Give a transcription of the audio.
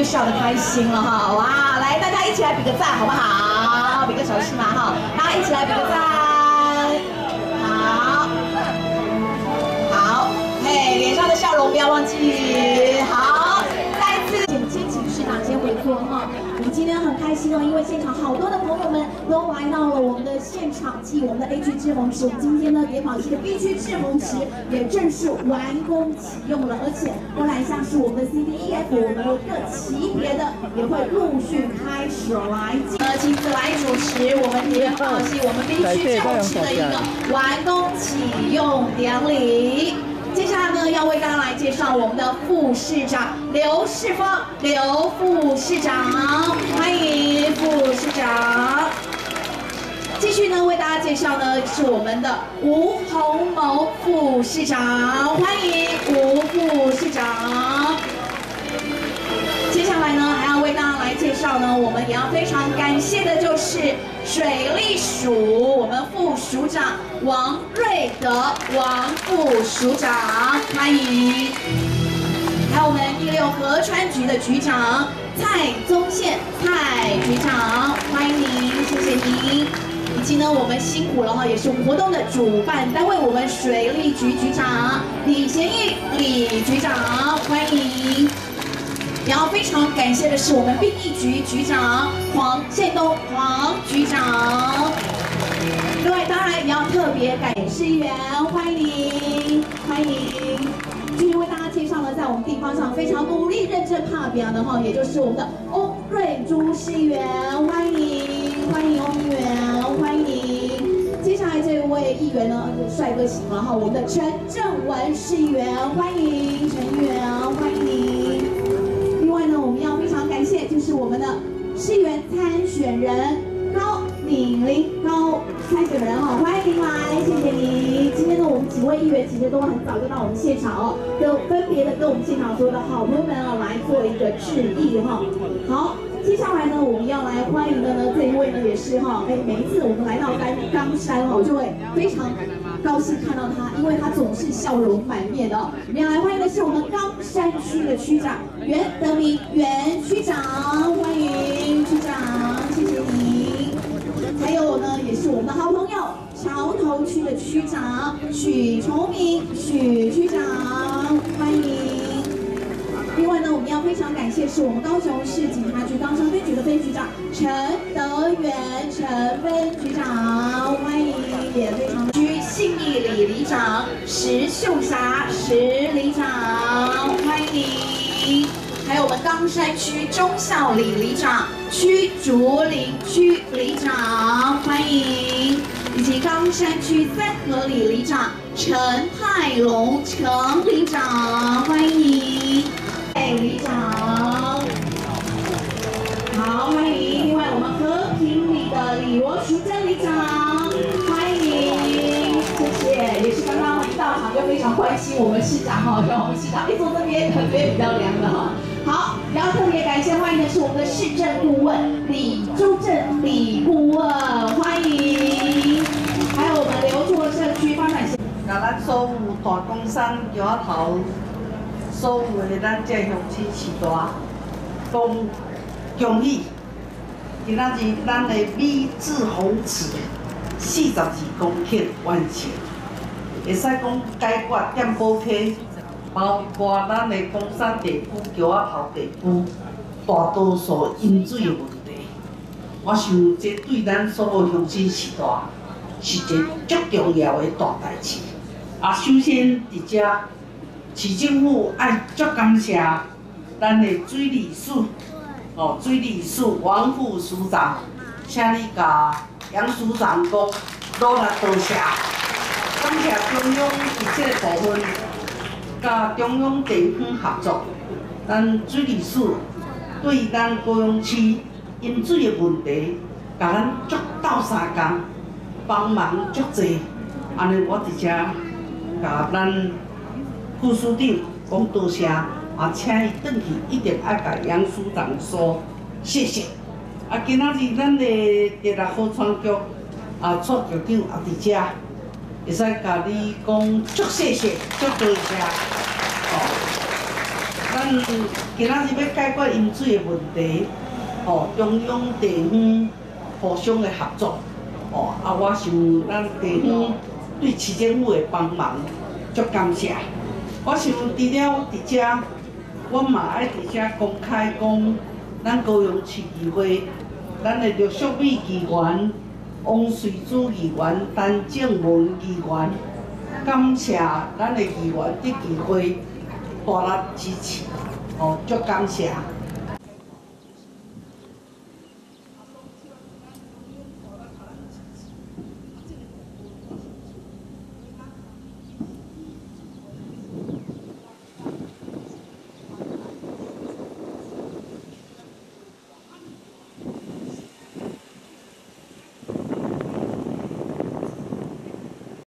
笑得开心了哈！哇，来，大家一起来比个赞好不好？比个手势嘛哈，大家一起来比个赞。好，好，嘿，脸上的笑容不要忘记。好，再次先请市长先回座哈。我们今天很开心哦，因为现场好多的朋友们都来到了我们的现场，继我们的 A 区志宏池，我们今天呢，野保期的 B 区志宏池也正式完工启用了，而且当然像是我们的 CD、EF， 我们各级别的也会陆续开始来亲自来主持我们野保期我们 B 区志宏池的一个完工启用典礼。接下来呢，要为大家来介绍我们的副市长刘世峰，刘副市长，欢迎副市长。继续呢，为大家介绍呢是我们的吴鸿谋副市长，欢迎吴副市长。接下来呢，还要为大家来介绍呢，我们也要非常感谢的就是水利署我们副署长王瑞德王副署长，欢迎。还有我们第6河川局的局长蔡宗宪蔡局长，欢迎您，谢谢您。以及呢，我们辛苦了哈，也是我们活动的主办单位，我们水利局局长李贤义李局长，欢迎。然后非常感谢的是我们殡仪局局长黄宪东黄局长。另外，当然也要特别感谢市议员，欢迎您，欢迎。继续为大家介绍呢，在我们地方上非常努力、认真怕表的哈，也就是我们的翁瑞珠市议员，欢迎，欢迎翁议员，欢迎您。接下来这位议员呢，帅哥型了哈，我们的陈正文市议员，欢迎陈议员，欢迎您。另外呢，我们要非常感谢，就是我们的市议员参选人高敏玲高参选人哈，欢迎您来，谢谢您。今天呢，我们几位议员其实都很早就到我们现场哦，都分别的跟我们现场所有的好朋友们啊来做一个致意哈。好，接下来呢，我们要来欢迎的呢这一位呢也是哈，每一次我们来到冈山哈，我就会非常高兴看到他，因为他总是笑容满面的哦。我们要来欢迎的是我们冈山区的区长袁德明袁区长，欢迎区长，谢谢您。还有呢，也是我们的好朋友桥头区的区长许崇明许区长，欢迎。另外呢，我们要非常感谢是我们高雄市警察局冈山分局的分局长陈德元陈分局长，欢迎，也非常区信义里里长石秀霞石里长，欢迎您。还有我们冈山区忠孝里里长区竹林区里长，欢迎。以及冈山区三河里里长陈泰龙陈里长，欢迎您。里长，好，欢迎。另外，我们和平里的李罗淑珍里长，欢迎，谢谢。也是刚刚一到场就非常关心我们市长哈，让我们市长坐这边特别比较凉的哈。好，然后特别感谢欢迎的是我们的市政顾问李周正李顾问，欢迎。还有我们刘厝社区发展协， 甲咱所有大冈山桥仔头。所有的咱这乡亲时代，讲恭喜！今仔日咱的米志洪池42公顷完成，会使讲解决点补溪，包括咱的冈山地区、桥仔头地区大多数饮水的问题。我想这对咱所有乡亲时代是一个足重要的大代志。首先伫遮。市政府爱足感谢咱的水利署，水利署王副署长，请你甲杨署长讲努力多谢，感谢中央伫这个部分，甲中央地方合作，咱水利署对咱高雄市饮水的问题，甲咱足斗相共，帮忙足济，安尼我伫遮甲咱。副署长讲多谢，请伊转去一定爱甲杨署长说谢谢。今仔日咱的第6河川局蔡局长也伫遮，会使甲你讲足谢谢，足多谢。咱咱今仔日要解决饮水的问题，中央地方互相的合作，我想咱地方对市政府的帮忙，足感谢。我想除了伫遮，我嘛爱伫遮公开讲，咱高雄市议会，咱的陆淑美议员、王瑞珠议员、陈正文议员，感谢咱的议员伫议会大力支持，足感谢。